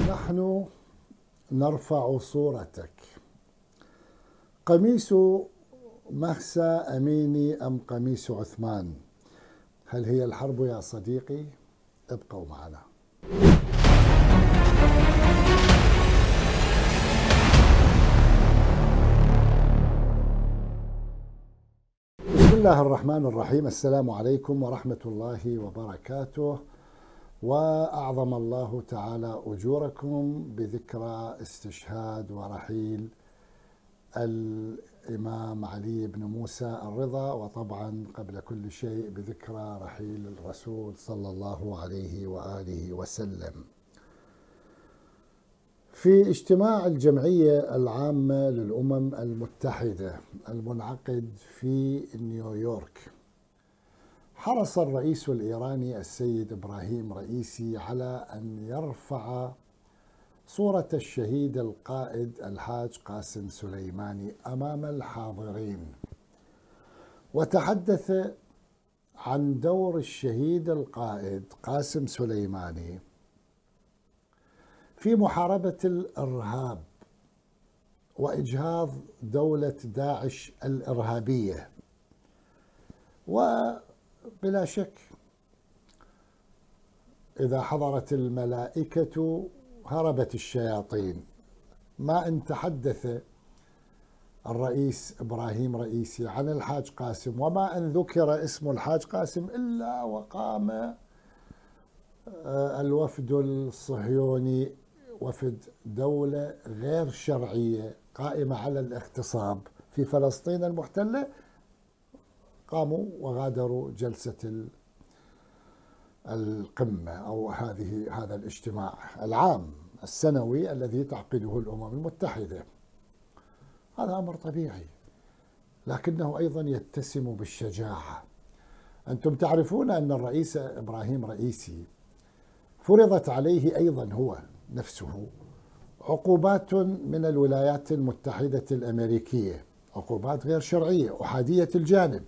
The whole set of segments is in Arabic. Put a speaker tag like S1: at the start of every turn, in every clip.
S1: نحن نرفع صورتك. قميص مهسا أميني أم قميص عثمان؟ هل هي الحرب يا صديقي؟ ابقوا معنا. بسم الله الرحمن الرحيم. السلام عليكم ورحمة الله وبركاته، وأعظم الله تعالى أجوركم بذكرى استشهاد ورحيل الإمام علي بن موسى الرضا، وطبعا قبل كل شيء بذكرى رحيل الرسول صلى الله عليه وآله وسلم. في اجتماع الجمعية العامة للأمم المتحدة المنعقد في نيويورك، حرص الرئيس الإيراني السيد إبراهيم رئيسي على أن يرفع صورة الشهيد القائد الحاج قاسم سليماني أمام الحاضرين، وتحدث عن دور الشهيد القائد قاسم سليماني في محاربة الإرهاب وإجهاض دولة داعش الإرهابية. وبلا شك إذا حضرت الملائكة هربت الشياطين. ما إن تحدث الرئيس إبراهيم رئيسي عن الحاج قاسم، وما إن ذكر اسم الحاج قاسم، إلا وقام الوفد الصهيوني، وفد دولة غير شرعية قائمة على الاغتصاب في فلسطين المحتلة، قاموا وغادروا جلسة القمة أو هذا الاجتماع العام السنوي الذي تعقده الأمم المتحدة. هذا أمر طبيعي، لكنه أيضا يتسم بالشجاعة. أنتم تعرفون أن الرئيس إبراهيم رئيسي فرضت عليه أيضا هو نفسه عقوبات من الولايات المتحدة الأمريكية، عقوبات غير شرعية أحادية الجانب.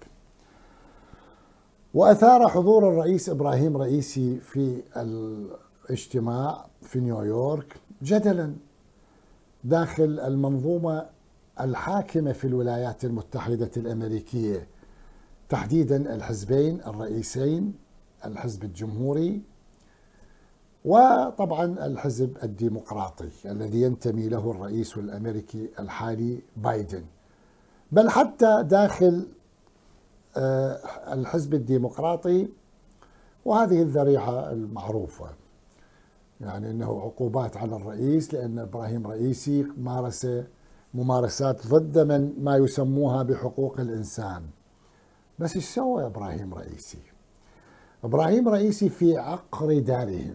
S1: وأثار حضور الرئيس إبراهيم رئيسي في الاجتماع في نيويورك جدلا داخل المنظومة الحاكمة في الولايات المتحدة الأمريكية، تحديدا الحزبين الرئيسين، الحزب الجمهوري وطبعا الحزب الديمقراطي الذي ينتمي له الرئيس الأمريكي الحالي بايدن. بل حتى داخل الحزب الديمقراطي، وهذه الذريعة المعروفة، يعني أنه عقوبات على الرئيس لأن إبراهيم رئيسي مارس ممارسات ضد ما يسموها بحقوق الإنسان. بس إيش سوى إبراهيم رئيسي؟ إبراهيم رئيسي في عقر دارهم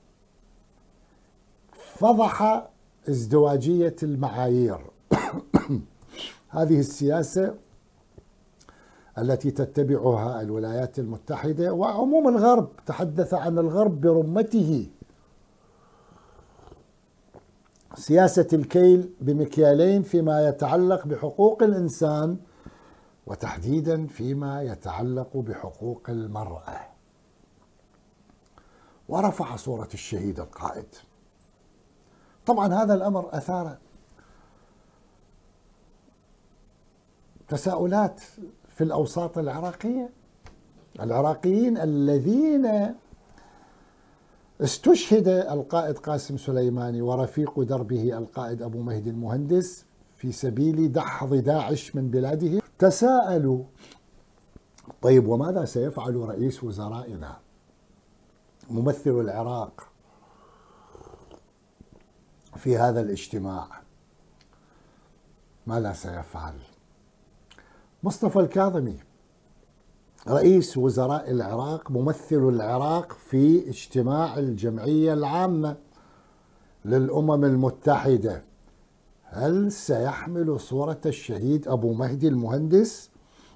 S1: فضح ازدواجية المعايير هذه السياسة التي تتبعها الولايات المتحدة وعموم الغرب. تحدث عن الغرب برمته، سياسة الكيل بمكيالين فيما يتعلق بحقوق الإنسان، وتحديدا فيما يتعلق بحقوق المرأة. ورفع صورة الشهيد القائد. طبعا هذا الأمر أثار تساؤلات في الأوساط العراقية. العراقيين الذين استشهد القائد قاسم سليماني ورفيق دربه القائد أبو مهدي المهندس في سبيل دحض داعش من بلاده، تساءلوا: طيب وماذا سيفعل رئيس وزرائنا ممثل العراق في هذا الاجتماع؟ ماذا سيفعل؟ مصطفى الكاظمي رئيس وزراء العراق ممثل العراق في اجتماع الجمعية العامة للأمم المتحدة، هل سيحمل صورة الشهيد أبو مهدي المهندس؟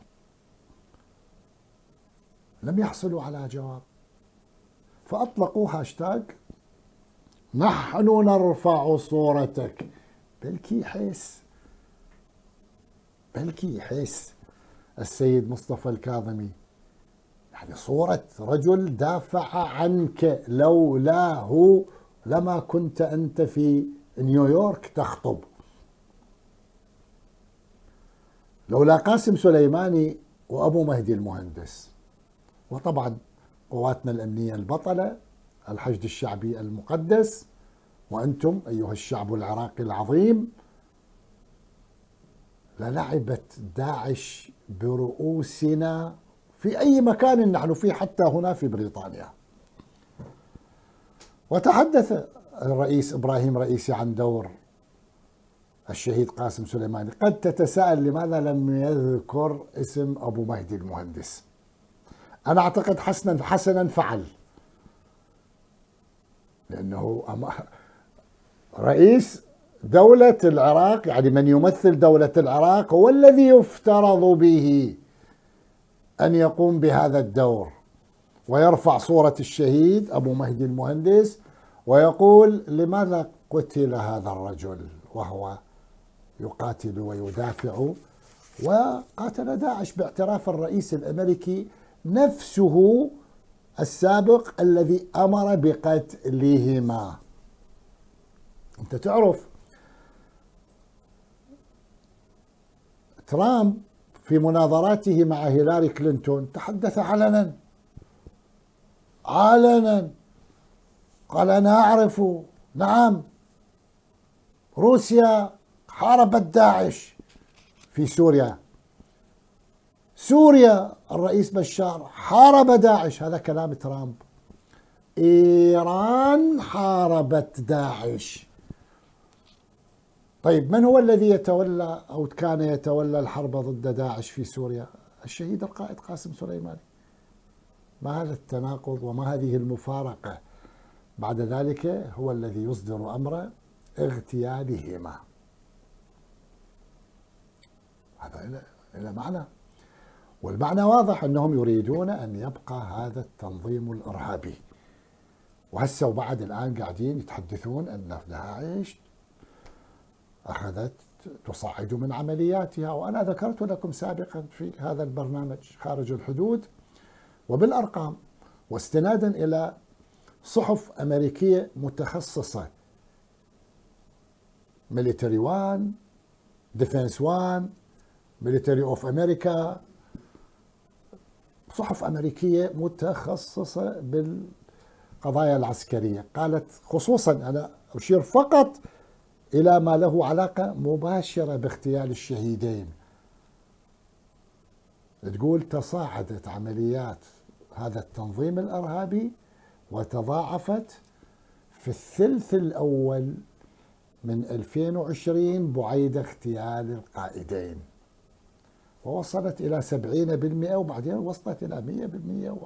S1: لم يحصلوا على جواب، فأطلقوا هاشتاج نحن نرفع صورتك. بلكي يحس السيد مصطفى الكاظمي، يعني صورة رجل دافع عنك، لولاه لما كنت أنت في نيويورك تخطب. لولا قاسم سليماني وأبو مهدي المهندس، وطبعا قواتنا الأمنية البطلة، الحشد الشعبي المقدس، وأنتم أيها الشعب العراقي العظيم، للعبت داعش برؤوسنا في أي مكان نحن فيه، حتى هنا في بريطانيا. وتحدث الرئيس إبراهيم رئيسي عن دور الشهيد قاسم سليماني. قد تتساءل لماذا لم يذكر اسم أبو مهدي المهندس. أنا أعتقد حسنا فعل، لأنه رئيس دولة العراق، يعني من يمثل دولة العراق، هو الذي يفترض به أن يقوم بهذا الدور ويرفع صورة الشهيد أبو مهدي المهندس ويقول لماذا قتل هذا الرجل وهو يقاتل ويدافع، وقاتل داعش باعتراف الرئيس الأمريكي نفسه السابق الذي أمر بقتلهما. أنت تعرف ترامب في مناظراته مع هيلاري كلينتون تحدث علنا قال أنا أعرف، نعم، روسيا حاربت داعش في سوريا الرئيس بشار حارب داعش، هذا كلام ترامب. إيران حاربت داعش. طيب من هو الذي يتولى أو كان يتولى الحرب ضد داعش في سوريا؟ الشهيد القائد قاسم سليماني. ما هذا التناقض وما هذه المفارقة؟ بعد ذلك هو الذي يصدر أمر اغتيالهما. هذا إلى معنى، والمعنى واضح أنهم يريدون أن يبقى هذا التنظيم الإرهابي. وهسه وبعد الآن قاعدين يتحدثون أن داعش أخذت تصعد من عملياتها، وأنا ذكرت لكم سابقا في هذا البرنامج خارج الحدود وبالأرقام، واستنادا إلى صحف أمريكية متخصصة، ميليتري وان، ديفنس وان، ميليتري اوف أمريكا، صحف أمريكية متخصصة بالقضايا العسكرية، قالت خصوصا، أنا أشير فقط إلى ما له علاقة مباشرة باغتيال الشهيدين، تقول تصاعدت عمليات هذا التنظيم الإرهابي وتضاعفت في الثلث الأول من 2020 بعيد اغتيال القائدين، ووصلت إلى 70% وبعدين وصلت إلى 100%.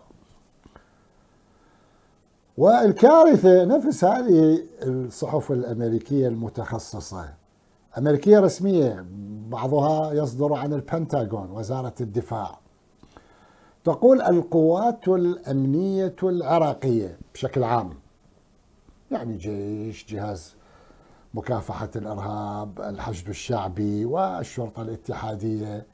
S1: والكارثة نفس هذه الصحف الأمريكية المتخصصة، أمريكية رسمية، بعضها يصدر عن البنتاغون وزارة الدفاع، تقول القوات الأمنية العراقية بشكل عام، يعني جيش، جهاز مكافحة الإرهاب، الحشد الشعبي والشرطة الاتحادية،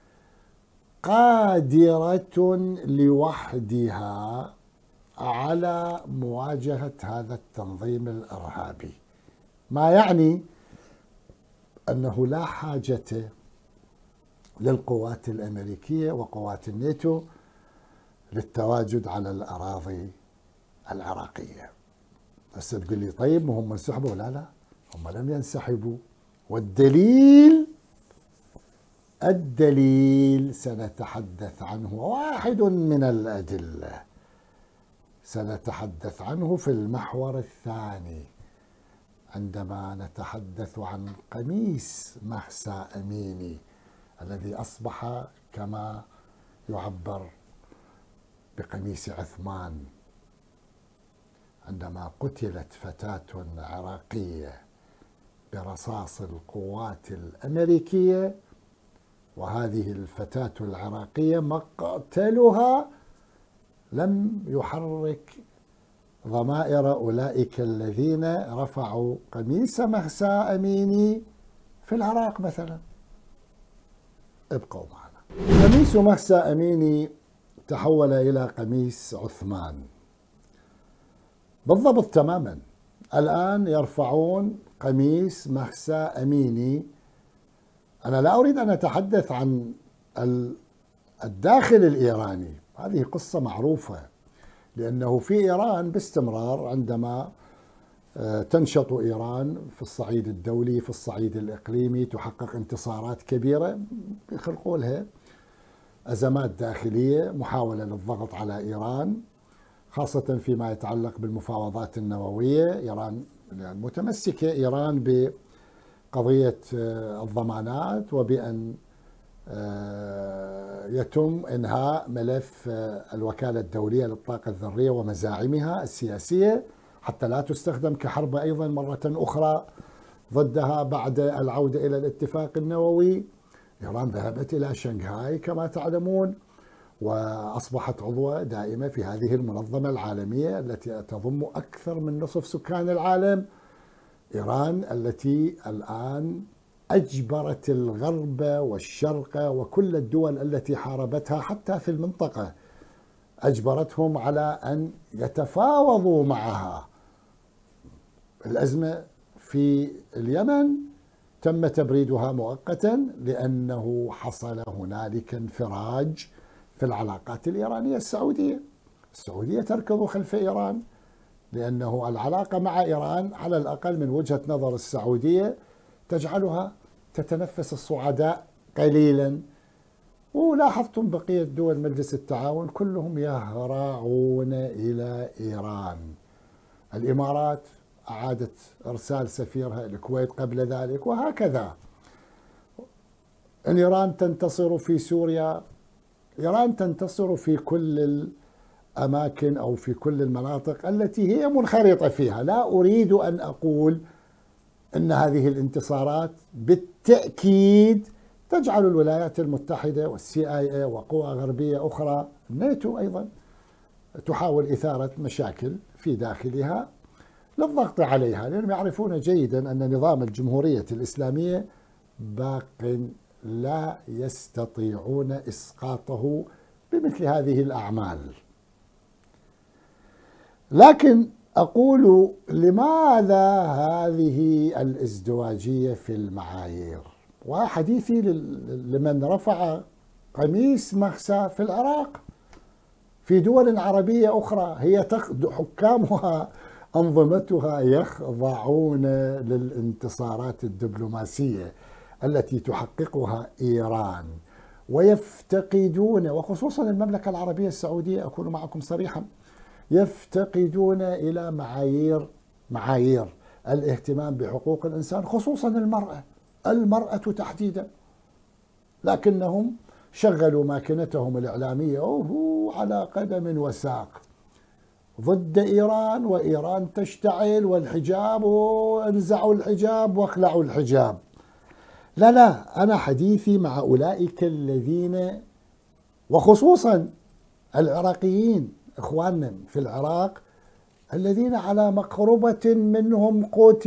S1: قادرة لوحدها على مواجهة هذا التنظيم الإرهابي، ما يعني أنه لا حاجة للقوات الأمريكية وقوات الناتو للتواجد على الأراضي العراقية. بس تقول لي طيب هم انسحبوا؟ لا، هم لم ينسحبوا، والدليل سنتحدث عنه، واحد من الأدلة سنتحدث عنه في المحور الثاني عندما نتحدث عن قميص مهسا أميني الذي أصبح كما يعبر بقميص عثمان، عندما قتلت فتاة عراقية برصاص القوات الأمريكية، وهذه الفتاة العراقية مقتلها لم يحرك ضمائر أولئك الذين رفعوا قميص مهسا أميني في العراق مثلا. ابقوا معنا. قميص مهسا أميني تحول إلى قميص عثمان بالضبط تماما، الآن يرفعون قميص مهسا أميني. أنا لا أريد أن أتحدث عن الداخل الإيراني، هذه قصة معروفة، لأنه في إيران باستمرار عندما تنشط إيران في الصعيد الدولي في الصعيد الإقليمي تحقق انتصارات كبيرة، يخلقوا لها أزمات داخلية، محاولة للضغط على إيران خاصة فيما يتعلق بالمفاوضات النووية. إيران متمسكة إيران بقضية الضمانات وبأن يتم إنهاء ملف الوكالة الدولية للطاقة الذرية ومزاعمها السياسية حتى لا تستخدم كحرب أيضا مرة أخرى ضدها بعد العودة إلى الاتفاق النووي. إيران ذهبت إلى شنغهاي كما تعلمون، وأصبحت عضوة دائمة في هذه المنظمة العالمية التي تضم أكثر من نصف سكان العالم. إيران التي الآن أجبرت الغرب والشرق وكل الدول التي حاربتها حتى في المنطقة، أجبرتهم على أن يتفاوضوا معها. الأزمة في اليمن تم تبريدها مؤقتا لأنه حصل هنالك انفراج في العلاقات الإيرانية السعودية. السعودية تركض خلف إيران لأنه العلاقة مع إيران على الأقل من وجهة نظر السعودية تجعلها تتنفس الصعداء قليلا. ولاحظتم بقية دول مجلس التعاون كلهم يهرعون إلى إيران. الإمارات أعادت إرسال سفيرها الكويت قبل ذلك، وهكذا. إن إيران تنتصر في سوريا، إيران تنتصر في كل الأماكن أو في كل المناطق التي هي منخرطة فيها. لا أريد أن أقول أن هذه الانتصارات بالتأكيد تجعل الولايات المتحدة والCIA وقوى غربية أخرى، الناتو أيضا، تحاول إثارة مشاكل في داخلها للضغط عليها، لأنهم يعرفون جيدا أن نظام الجمهورية الإسلامية باق لا يستطيعون إسقاطه بمثل هذه الأعمال. لكن أقول لماذا هذه الازدواجية في المعايير؟ وحديثي لمن رفع قميص مهسا في العراق، في دول عربية أخرى هي حكامها أنظمتها يخضعون للانتصارات الدبلوماسية التي تحققها إيران، ويفتقدون، وخصوصا المملكة العربية السعودية أكون معكم صريحا، يفتقدون إلى معايير الاهتمام بحقوق الإنسان، خصوصا المرأة تحديدا. لكنهم شغلوا ماكينتهم الإعلامية على قدم وساق ضد إيران، وإيران تشتعل، والحجاب، وانزعوا الحجاب واخلعوا الحجاب. لا، أنا حديثي مع أولئك الذين، وخصوصا العراقيين إخواننا في العراق، الذين على مقربة منهم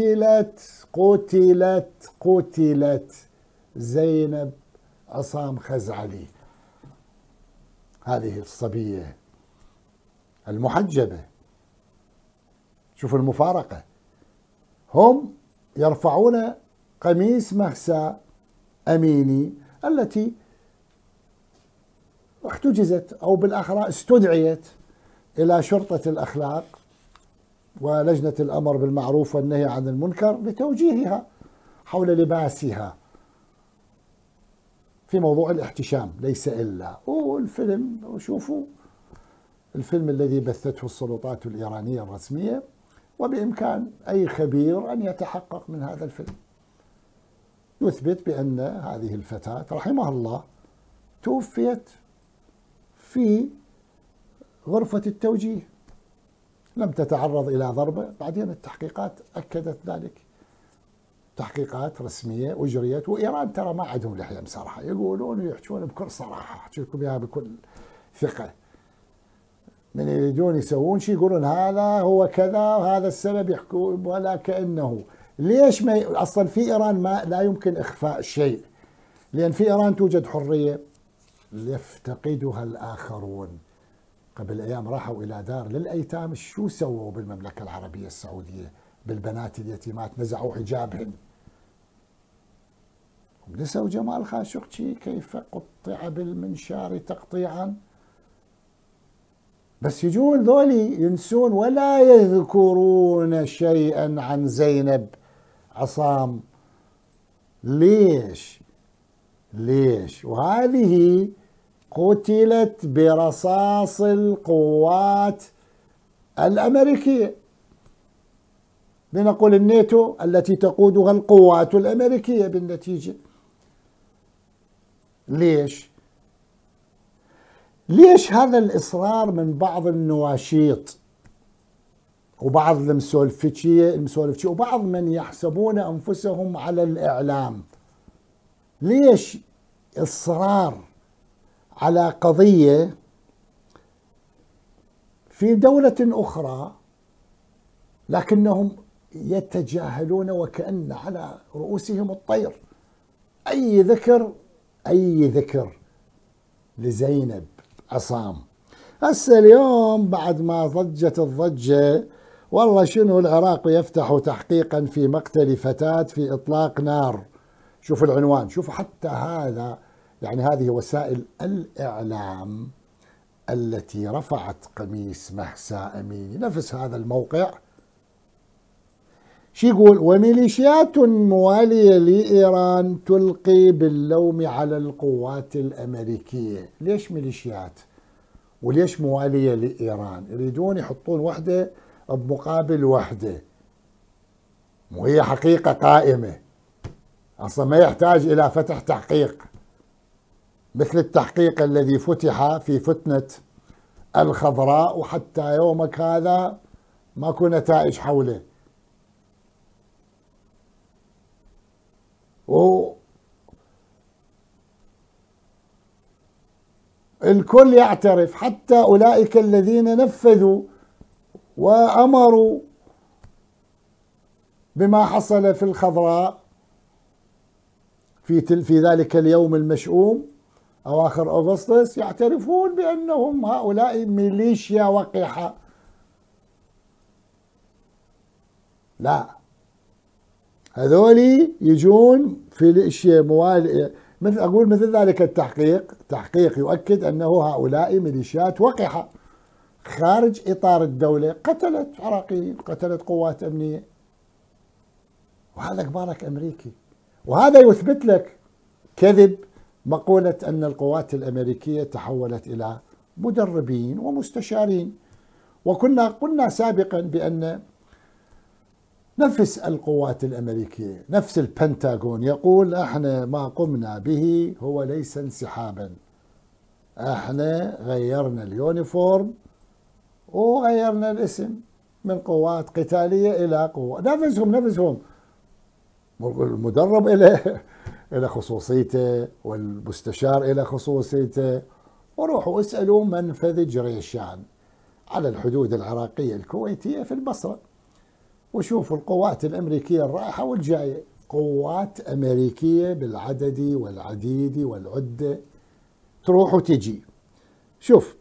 S1: قتلت زينب عصام خزعلي، هذه الصبية المحجبة. شوفوا المفارقة، هم يرفعون قميص مهسا أميني التي احتجزت أو بالأحرى استدعيت إلى شرطة الأخلاق ولجنة الأمر بالمعروف والنهي عن المنكر لتوجيهها حول لباسها في موضوع الاحتشام ليس إلا. والفيلم، وشوفوا الفيلم الذي بثته السلطات الإيرانية الرسمية، وبإمكان أي خبير أن يتحقق من هذا الفيلم، يثبت بأن هذه الفتاة رحمها الله توفيت في غرفة التوجيه، لم تتعرض إلى ضربة. بعدين التحقيقات أكدت ذلك، تحقيقات رسمية أجريت. وإيران ترى ما عندهم لحية مسرحة، يقولون ويحجون بكل صراحة، أحكي لكم إياها بكل ثقة. من يريدون يسوون شيء يقولون هذا هو كذا وهذا السبب، يحكون ولا كأنه. ليش ما أصلا في إيران لا يمكن إخفاء شيء، لأن في إيران توجد حرية يفتقدها الآخرون. قبل أيام راحوا إلى دار للأيتام، شو سووا بالمملكة العربية السعودية؟ بالبنات اليتيمات، نزعوا حجابهن. نسوا جمال خاشقجي كيف قطع بالمنشار تقطيعا. بس يجون ذولي ينسون ولا يذكرون شيئا عن زينب عصام. ليش؟ وهذه قتلت برصاص القوات الأمريكية، لنقول الناتو التي تقودها القوات الأمريكية بالنتيجة. ليش هذا الإصرار من بعض النواشيط وبعض المسولفتشية وبعض من يحسبون أنفسهم على الإعلام؟ ليش إصرار على قضية في دولة أخرى لكنهم يتجاهلون وكأن على رؤوسهم الطير أي ذكر لزينب عصام؟ هسه اليوم بعد ما ضجت الضجة، والله شنو العراق يفتح تحقيقا في مقتل فتاة في إطلاق نار. شوف العنوان، شوف حتى هذا، يعني هذه وسائل الإعلام التي رفعت قميص مهسا أميني، نفس هذا الموقع. شو يقول؟ وميليشيات موالية لإيران تلقي باللوم على القوات الأمريكية. ليش ميليشيات؟ وليش موالية لإيران؟ يريدون يحطون وحدة بمقابل وحدة، وهي حقيقة قائمة أصلا ما يحتاج إلى فتح تحقيق، مثل التحقيق الذي فتح في فتنة الخضراء وحتى يومك هذا ماكو نتائج حوله. الكل يعترف، حتى أولئك الذين نفذوا وأمروا بما حصل في الخضراء في ذلك اليوم المشؤوم أواخر أغسطس، يعترفون بأنهم هؤلاء ميليشيا وقحة. لا، هذولي يجون في الاشياء موالي، مثل ذلك تحقيق يؤكد أنه هؤلاء ميليشيات وقحة خارج إطار الدولة، قتلت عراقيين، قتلت قوات أمنية، وهذا كبارك أمريكي. وهذا يثبت لك كذب مقولة أن القوات الأمريكية تحولت إلى مدربين ومستشارين. وكنا قلنا سابقا بأن نفس القوات الأمريكية، نفس البنتاغون يقول احنا ما قمنا به هو ليس انسحابا، احنا غيرنا اليونيفورم وغيرنا الاسم من قوات قتالية إلى قوة. نفسهم المدرب إلى خصوصيته والمستشار إلى خصوصيته. وروحوا اسألوا منفذ جريشان على الحدود العراقية الكويتية في البصرة، وشوفوا القوات الأمريكية الرايحة والجاية، قوات أمريكية بالعدد والعديد والعدة تروح وتجي. شوف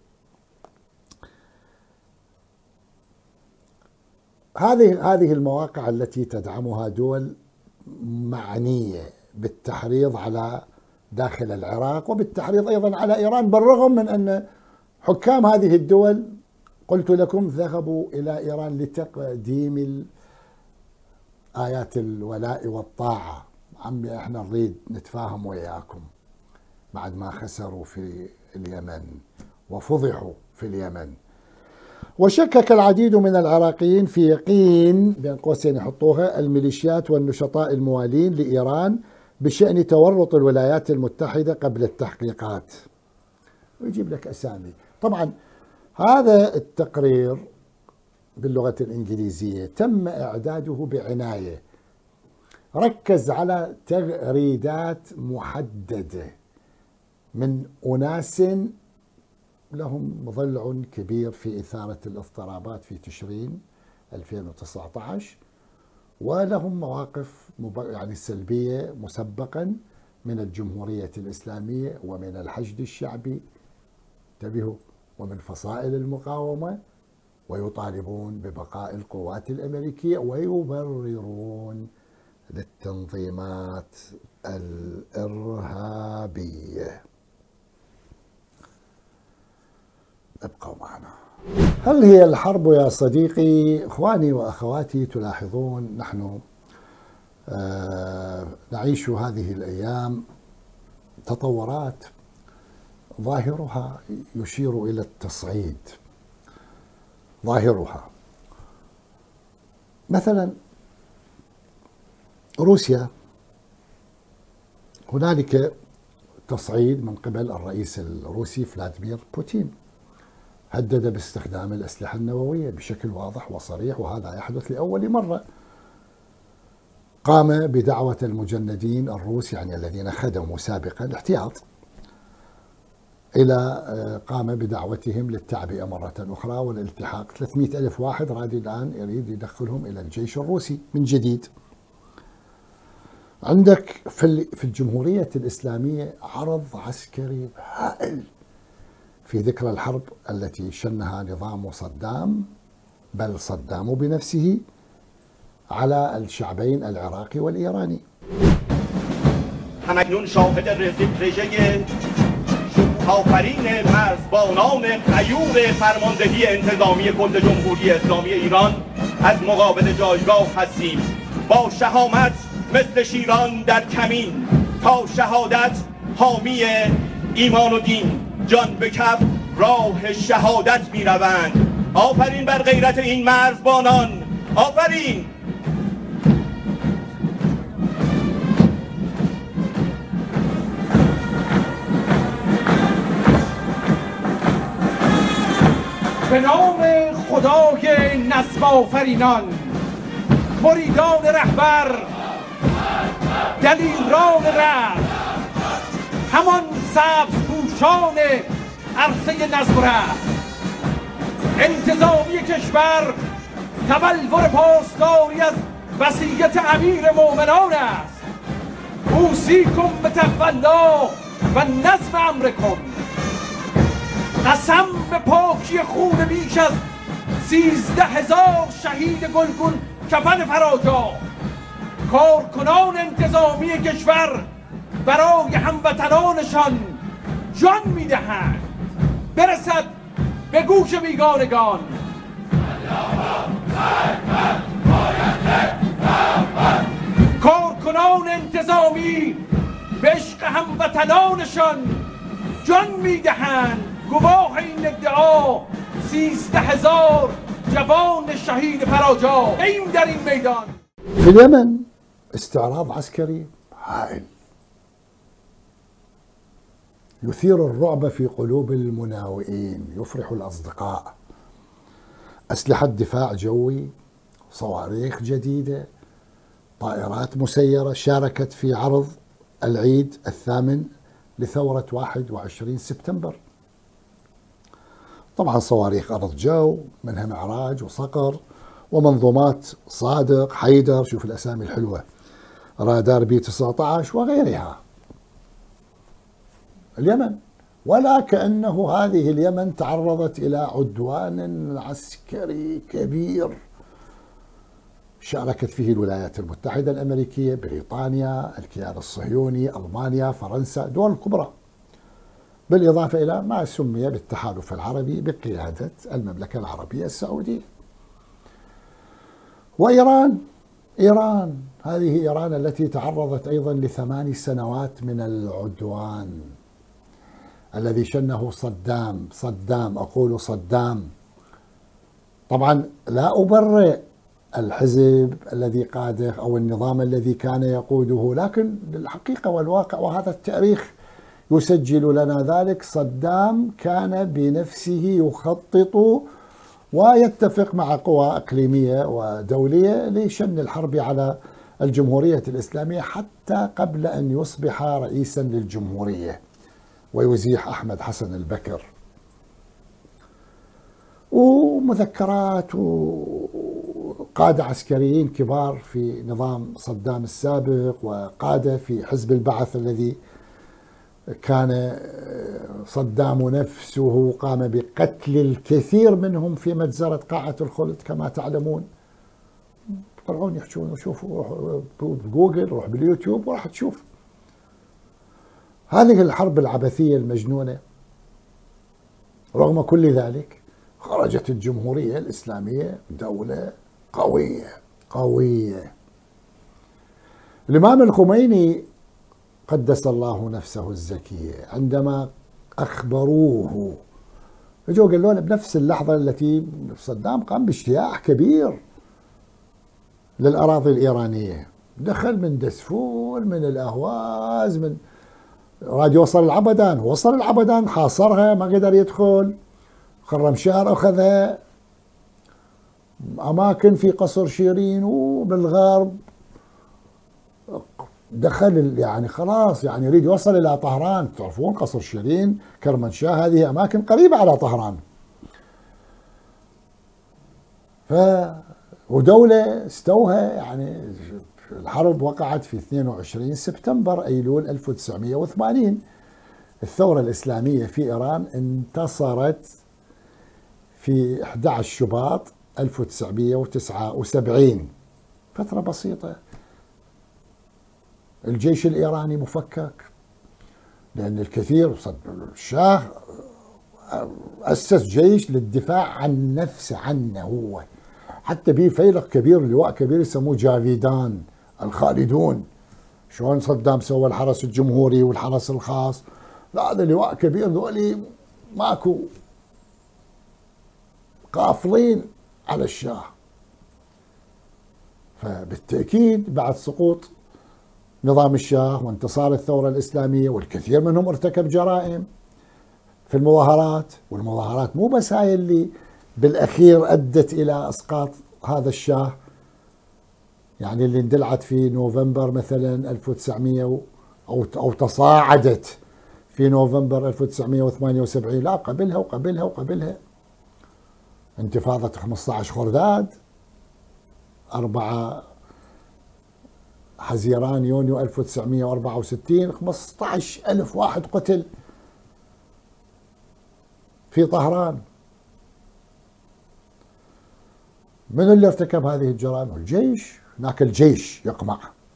S1: هذه المواقع التي تدعمها دول معنية بالتحريض على داخل العراق وبالتحريض أيضا على إيران، بالرغم من أن حكام هذه الدول قلت لكم ذهبوا إلى إيران لتقديم آيات الولاء والطاعة. عمي احنا نريد نتفاهم وياكم بعد ما خسروا في اليمن وفضحوا في اليمن. وشكك العديد من العراقيين في يقين بين قوسين يحطوها الميليشيات والنشطاء الموالين لإيران بشأن تورط الولايات المتحدة قبل التحقيقات، ويجيب لك أسامي. طبعا هذا التقرير باللغة الإنجليزية تم إعداده بعناية، ركز على تغريدات محددة من أناس لهم ضلع كبير في إثارة الاضطرابات في تشرين 2019، ولهم مواقف يعني سلبية مسبقا من الجمهورية الإسلامية ومن الحشد الشعبي، انتبهوا، ومن فصائل المقاومة ويطالبون ببقاء القوات الأمريكية ويبررون للتنظيمات الإرهابية. ابقوا معنا. هل هي الحرب يا صديقي؟ إخواني وأخواتي، تلاحظون نحن نعيش هذه الأيام تطورات ظاهرها يشير إلى التصعيد. ظاهرها مثلا روسيا، هنالك تصعيد من قبل الرئيس الروسي فلاديمير بوتين، هدد باستخدام الأسلحة النووية بشكل واضح وصريح، وهذا يحدث لأول مرة. قام بدعوة المجندين الروس، يعني الذين خدموا سابقا الاحتياط، قام بدعوتهم للتعبئة مرة أخرى والالتحاق. 300 ألف واحد راد الآن يريد يدخلهم إلى الجيش الروسي من جديد. عندك في الجمهورية الإسلامية عرض عسكري هائل في ذكرى الحرب التي شنها نظام صدام، بل صدام بنفسه، على الشعبين العراقي والإيراني.
S2: همکنون شاهد رژه آفرین مرزبانان غیور فرماندهی انتظامی کل جمهوری اسلامی ایران از مقابل جایگاه هستیم. با شهامت مثل شیران در کمین تا شهادت حامی ایمان و دین، جان به کف راه شهادت می روند. آفرین بر غیرت این مرزبانان، آفرین.
S3: به نام خدای نصب آفرینان، مریدان رهبر، دلیران ره، همان سبز پوشان عرصه نظم و ره، انتظامی کشور تبلور پاسداری از وصیت امیر مومنان است. اوصیکم بتقوی الله و نظم امرکم. قسم به پاکی خون بیش از 13,000 شهید گلگون کفن فراجا. کارکنان انتظامی کشور برای هموطنانشان جان میدهند. برسد به گوش بیگانگان. کارکنان انتظامی به عشق هموطنانشان جان میدهند. گواه این ادعا 13,000 جوان شهید فراجا. ایم در این میدان.
S1: في اليمن استعراض عسكري هائل يثير الرعب في قلوب المناوئين، يفرح الأصدقاء. أسلحة دفاع جوي، صواريخ جديدة، طائرات مسيرة، شاركت في عرض العيد الثامن لثورة 21 سبتمبر. طبعا صواريخ أرض جو، منها معراج وصقر، ومنظومات صادق، حيدر، شوف الأسامي الحلوة، رادار بي 19 وغيرها. اليمن، ولا كأنه هذه اليمن تعرضت إلى عدوان عسكري كبير شاركت فيه الولايات المتحدة الأمريكية، بريطانيا، الكيان الصهيوني، ألمانيا، فرنسا، دول كبرى، بالإضافة إلى ما سمي بالتحالف العربي بقيادة المملكة العربية السعودية. وإيران، هذه إيران التي تعرضت أيضا ل8 سنوات من العدوان الذي شنه صدام، أقول صدام. طبعا لا أبرئ الحزب الذي قاده أو النظام الذي كان يقوده، لكن الحقيقة والواقع وهذا التاريخ يسجل لنا ذلك، صدام كان بنفسه يخطط ويتفق مع قوى إقليمية ودولية لشن الحرب على الجمهورية الإسلامية حتى قبل أن يصبح رئيسا للجمهورية ويزيح أحمد حسن البكر. ومذكرات وقادة عسكريين كبار في نظام صدام السابق، وقادة في حزب البعث الذي كان صدام نفسه قام بقتل الكثير منهم في مجزرة قاعة الخلد كما تعلمون. طلعون يحجون وشوفوا، روح بجوجل، روح باليوتيوب وراح تشوف. هذه الحرب العبثية المجنونة رغم كل ذلك خرجت الجمهورية الإسلامية دولة قوية. الإمام الخميني قدس الله نفسه الزكية عندما أخبروه رجعوا قالوا له بنفس اللحظة التي صدام قام باجتياح كبير للأراضي الإيرانية، دخل من دسفول، من الأهواز، من راد يوصل العبدان، وصل العبدان حاصرها ما قدر يدخل. خرمشاه أخذها، أماكن في قصر شيرين وبالغرب دخل، يعني خلاص يعني يريد يوصل إلى طهران. تعرفون قصر شيرين، كرمنشاه، هذه أماكن قريبة على طهران. ودولة استوها، يعني الحرب وقعت في 22 سبتمبر أيلول 1980. الثورة الإسلامية في إيران انتصرت في 11 شباط 1979، فترة بسيطة. الجيش الإيراني مفكك لأن الكثير الشاه أسس جيش للدفاع عن نفسه، عنه هو، حتى به فيلق كبير، لواء كبير يسموه جاويدان الخالدون. شلون صدام سوى الحرس الجمهوري والحرس الخاص، لا هذا لواء كبير، ذولي ماكو، قافلين على الشاه. فبالتأكيد بعد سقوط نظام الشاه وانتصار الثورة الإسلامية، والكثير منهم ارتكب جرائم في المظاهرات، والمظاهرات مو بس هاي اللي بالأخير أدت إلى إسقاط هذا الشاه، يعني اللي اندلعت في نوفمبر مثلا 1900 أو تصاعدت في نوفمبر 1978، لا قبلها انتفاضة 15 خرداد، 4 حزيران يونيو 1964، 15,000 واحد قتل في طهران. من اللي ارتكب هذه الجرائم؟ الجيش، هناك الجيش يقمع.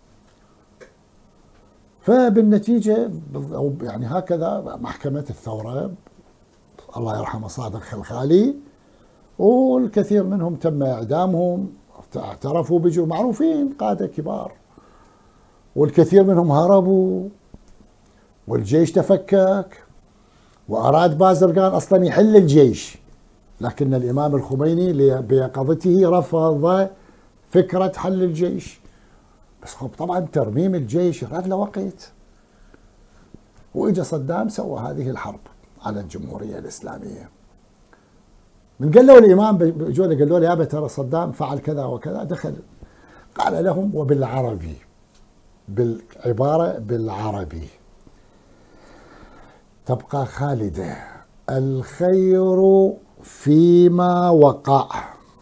S1: فبالنتيجة يعني هكذا محكمة الثورة الله يرحمه صادق خلخالي، والكثير منهم تم إعدامهم، اعترفوا بجرم، معروفين قادة كبار، والكثير منهم هربوا، والجيش تفكك، وأراد بازرقان أصلا يحل الجيش، لكن الإمام الخميني بيقظته رفض فكرة حل الجيش. بس طبعا ترميم الجيش يراد له وقت، وإجا صدام سوى هذه الحرب على الجمهورية الإسلامية. من قال له الإمام، قالوا له يا ترى صدام فعل كذا وكذا، دخل قال لهم وبالعربي، بالعبارة بالعربي: تبقى خالدة، الخير فيما وقع.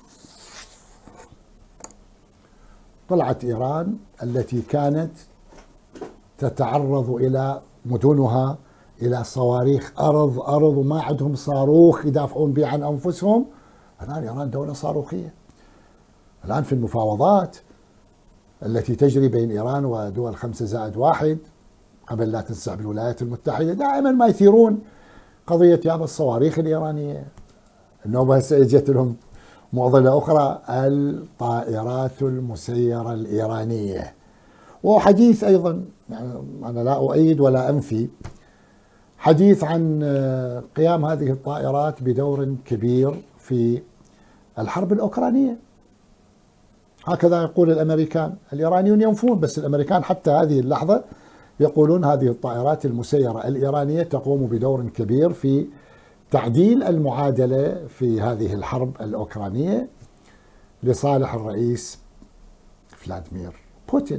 S1: طلعت إيران التي كانت تتعرض إلى مدنها إلى صواريخ أرض وما عندهم صاروخ يدافعون به عن أنفسهم. الآن إيران دولة صاروخية. الآن في المفاوضات التي تجري بين إيران ودول 5+1 قبل لا تنسحب الولايات المتحدة، دائما ما يثيرون قضية يابا الصواريخ الإيرانية. النوبة هسه اجت لهم معضلة أخرى، الطائرات المسيرة الإيرانية. وحديث أيضا، يعني أنا لا أؤيد ولا أنفي، حديث عن قيام هذه الطائرات بدور كبير في الحرب الأوكرانية. هكذا يقول الأمريكان، الإيرانيون ينفون، بس الأمريكان حتى هذه اللحظة يقولون هذه الطائرات المسيرة الإيرانية تقوم بدور كبير في تعديل المعادلة في هذه الحرب الأوكرانية لصالح الرئيس فلاديمير بوتين.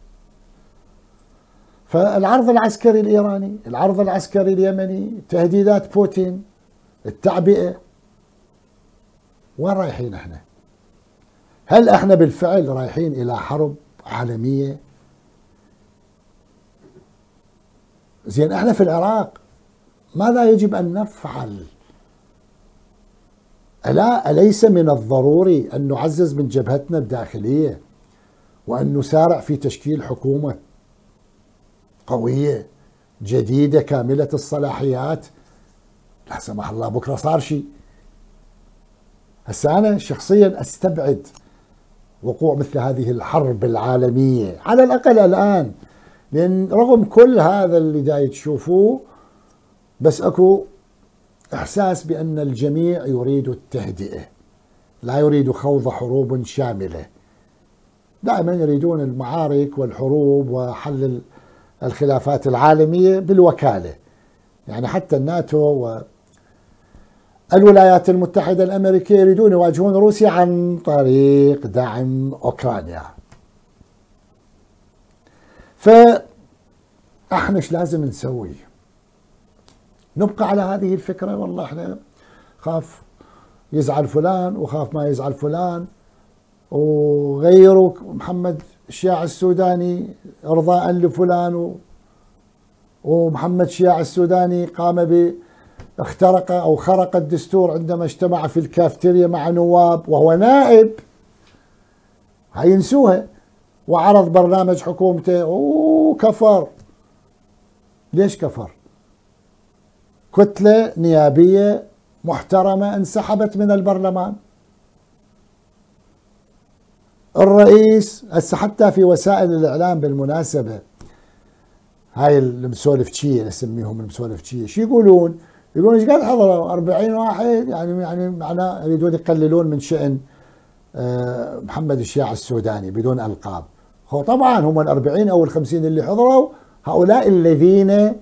S1: فالعرض العسكري الإيراني، العرض العسكري اليمني، تهديدات بوتين، التعبئة، وين رايحين احنا؟ هل احنا بالفعل رايحين إلى حرب عالمية؟ زين احنا في العراق ماذا يجب أن نفعل؟ أليس من الضروري أن نعزز من جبهتنا الداخلية وأن نسارع في تشكيل حكومة قوية جديدة كاملة الصلاحيات؟ لا سمح الله بكرة صار شيء. هسه أنا شخصيا أستبعد وقوع مثل هذه الحرب العالمية على الأقل الآن، لأن رغم كل هذا اللي جاي تشوفوه بس أكو إحساس بأن الجميع يريد التهدئة، لا يريد خوض حروب شاملة. دائما يريدون المعارك والحروب وحل الخلافات العالمية بالوكالة. يعني حتى الناتو والولايات المتحدة الأمريكية يريدون يواجهون روسيا عن طريق دعم أوكرانيا. فإحنا ايش لازم نسوي؟ نبقى على هذه الفكرة؟ والله احنا خاف يزعل فلان وخاف ما يزعل فلان، وغيروا محمد الشياع السوداني ارضاء لفلان، ومحمد الشياع السوداني قام اخترق او خرق الدستور عندما اجتمع في الكافتيريا مع نواب وهو نائب، هينسوها، وعرض برنامج حكومته وكفر. ليش كفر؟ كتلة نيابية محترمة انسحبت من البرلمان. الرئيس هسه حتى في وسائل الإعلام بالمناسبة، هاي المسولفتشية نسميهم المسولفتشية، شو يقولون؟ يقولون ايش قاعد حضروا 40 واحد، يعني معناه يريدون يقللون من شأن محمد الشياع السوداني بدون ألقاب. هو طبعا هم ال40 أو ال50 اللي حضروا هؤلاء الذين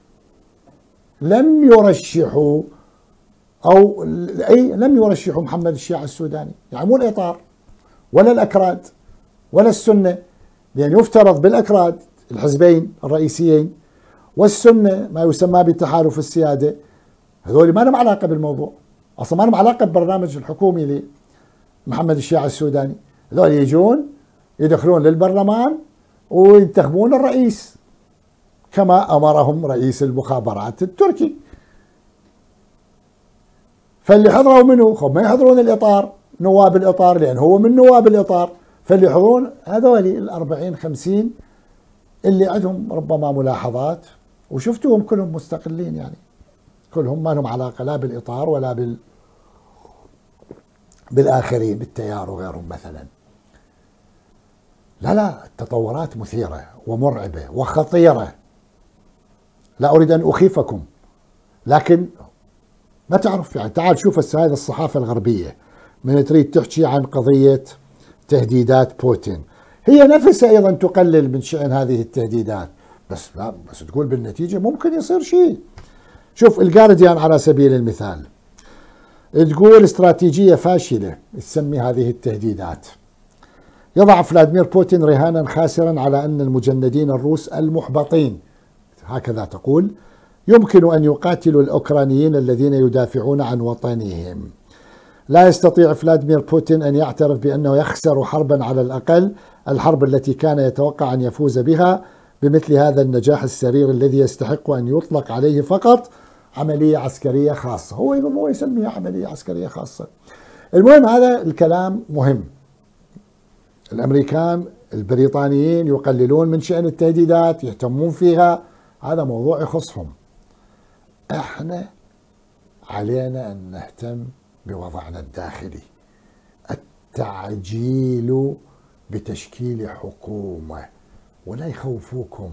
S1: لم يرشحوا أو لم يرشحوا محمد الشياع السوداني، يعني مو الإطار ولا الأكراد ولا السنة، لأن يفترض بالأكراد الحزبين الرئيسيين والسنة ما يسمى بالتحالف السيادة، هذول ما لهم علاقة بالموضوع أصلا، ما لهم علاقة بالبرنامج الحكومي لمحمد الشياع السوداني. هذول يجون يدخلون للبرلمان وينتخبون الرئيس كما أمرهم رئيس المخابرات التركي. فاللي حضروا منه ما يحضرون الإطار، نواب الإطار، لأن هو من نواب الإطار، فاللي يحضرون هذول 40-50 اللي عندهم ربما ملاحظات، وشفتوهم كلهم مستقلين، يعني كلهم ما لهم علاقة لا بالإطار ولا بالآخرين بالتيار وغيرهم مثلا. لا التطورات مثيرة ومرعبة وخطيرة، لا أريد أن أخيفكم، لكن ما تعرف. يعني تعال شوف هذه الصحافة الغربية من تريد تحكي عن قضية تهديدات بوتين، هي نفسها أيضا تقلل من شأن هذه التهديدات، بس تقول بالنتيجة ممكن يصير شيء. شوف الجارديان على سبيل المثال تقول استراتيجية فاشلة تسمي هذه التهديدات. يضع فلاديمير بوتين رهانا خاسرا على أن المجندين الروس المحبطين، هكذا تقول، يمكن أن يقاتلوا الأوكرانيين الذين يدافعون عن وطنهم. لا يستطيع فلاديمير بوتين أن يعترف بأنه يخسر حربا، على الأقل الحرب التي كان يتوقع أن يفوز بها بمثل هذا النجاح السرير الذي يستحق أن يطلق عليه فقط عملية عسكرية خاصة. هو يسميها عملية عسكرية خاصة. المهم هذا الكلام مهم. الأمريكان البريطانيين يقللون من شأن التهديدات، يهتمون فيها، هذا موضوع يخصهم. احنا علينا أن نهتم بوضعنا الداخلي، التعجيل بتشكيل حكومة، ولا يخوفوكم.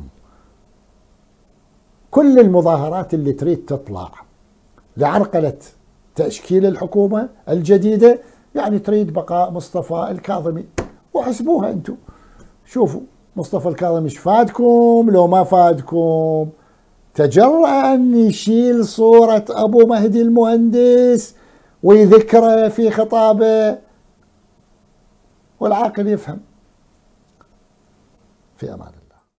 S1: كل المظاهرات اللي تريد تطلع لعرقلة تشكيل الحكومة الجديدة، يعني تريد بقاء مصطفى الكاظمي، وحسبوها انتم، شوفوا مصطفى الكاظمي ايش فادكم لو ما فادكم. تجرأ أن يشيل صورة أبو مهدي المهندس ويذكره في خطابه، والعاقل يفهم. في أمان الله.